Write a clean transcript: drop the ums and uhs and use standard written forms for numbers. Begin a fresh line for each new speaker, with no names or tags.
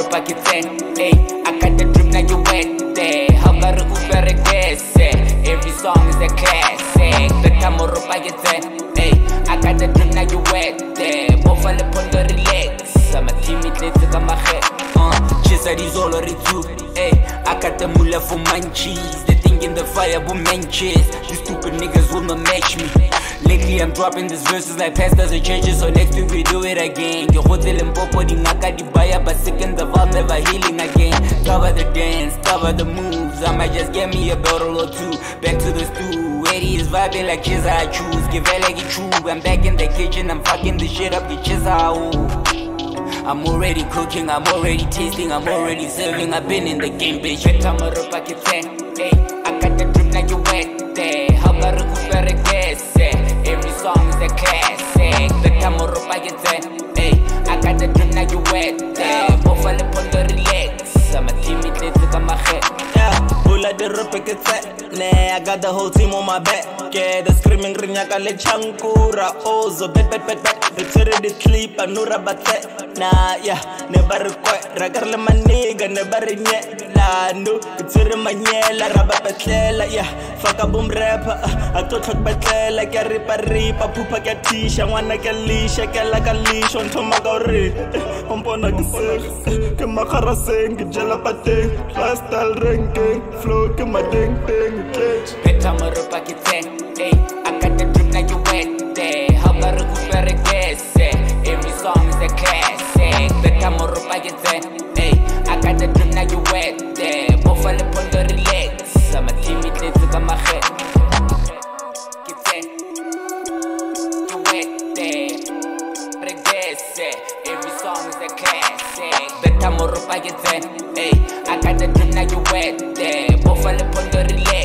ropa que tem, hey, I got the drip, now you wet there. How about the Uber aggressive? Every song is a classic. Betamo ropa que tem, hey, I got the drip, now you wet there. Bofale pondo relax, I'm a timid little kama head. Chisa rizolo ritu, hey, I got the mula for munchies. The thing in the fire will menches. You stupid niggas will not match me. Lately I'm dropping these verses like pastors and churches, so next week we do it again. Yo hotel and popo di ngaka di baya, but sick in the valve, never healing again. Cover the dance, cover the moves, I might just get me a bottle or two. Back to the stew, Eddie is vibing like cheese I choose. Give it like it's true, I'm back in the kitchen, I'm fucking the shit up, get cheese I'm already cooking, I'm already tasting, I'm already serving. I've been in the game, bitch. Betamo ropa que tem, hey, I got the drip, now you wet there. How about the Uber aggressive? Every song is a classic. Betamo ropa que tem, hey, I got the drip, now you wet there. Bofale pondo relax, I'm a timid little kama head.
Bula the ropa que tem, I got the whole team on my back. Yeah, the screaming rinyaka le chankura ozo bet. They turn the sleep anura bate. Nah, yeah, never quite. Ragarle my nigga, never nye. La no, it's a manyela, rabapetlela, yeah. Fuck a boom rapper, I thought like betlela, ripa, pupa tisha, wanna get leash, like a leash on Tomagori. Umpona kisel, Kamakara sing, Jalapate, lifestyle ranking, flow, Kamading,
Betamo ropa que tem, hey, I got the drip, now you wet there. How about the Uber aggressive? Every song is a classic. Betamo ropa que tem, hey, I got the drip, now you wet there. Bofale pondo relax, I'm a timid little kama head. Que tem, you wet there. Aggressive, every song is a classic. Betamo ropa que tem, hey, I got the drip, now you wet there. Bofale pondo relax.